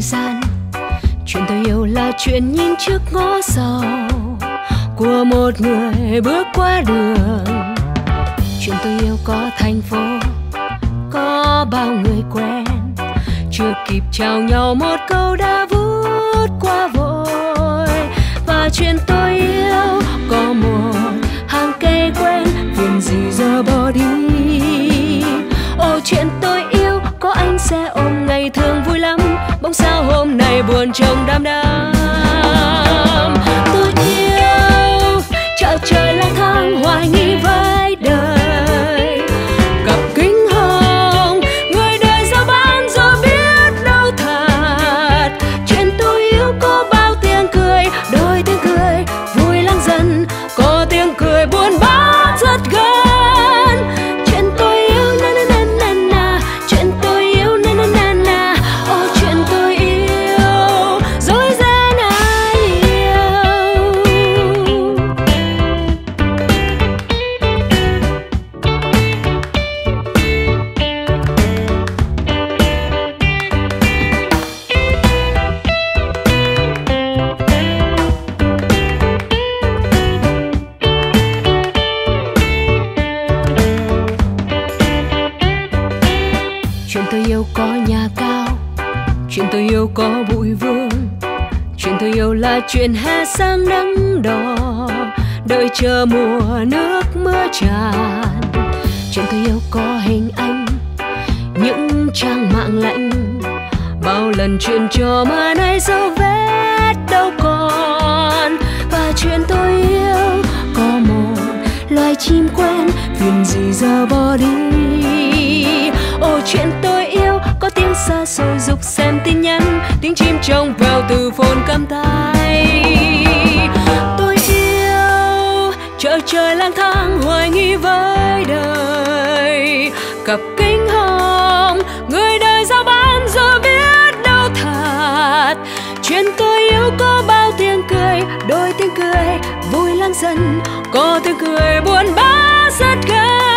gian. Chuyện tôi yêu là chuyện nhìn trước ngõ sau của một người bước qua đường. Chuyện tôi yêu có thành phố, có bao người quen, chưa kịp chào nhau một câu đã vút qua vội. Và chuyện tôi yêu có một hàng cây quen, phiền gì giờ bỏ đi. Ồ chuyện tôi yêu có anh sẽ ôm, ngày thường vui lắm, bỗng sao hôm nay buồn trông đăm đăm. Tôi yêu chợ trời lang thang hoài nghi với đời, cặp kính hồng người đời giao bán rồi biết đâu thật. Chuyện tôi yêu có bao tiếng cười, đôi tiếng cười vui lắng dần, có tiếng cười buồn bã rất gần. Chuyện tôi yêu na na na na na, chuyện tôi yêu na na na na. Ô chuyện tôi yêu dối gian ai yêu. Chuyện tôi yêu có nhà cao, chuyện tôi yêu có bụi vương. Chuyện tôi yêu là chuyện hè sang nắng đỏ, đợi chờ mùa nước mưa tràn. Chuyện tôi yêu có hình anh, những trang mạng lạnh, bao lần chuyện trò mà nay dấu vết đâu còn. Và chuyện tôi yêu có một loài chim quen, phiền gì giờ bỏ đi. Ồ chuyện tôi yêu có tiếng xa xôi dục xem tin nhắn, tiếng chim trông vào từ phone cầm tay. Tôi yêu chợ trời lang thang hoài nghi với đời, cặp kính hồng người đời giao bán giờ biết đâu thật. Chuyện tôi yêu có bao tiếng cười, đôi tiếng cười vui lắng dần, có tiếng cười buồn bã rất gần.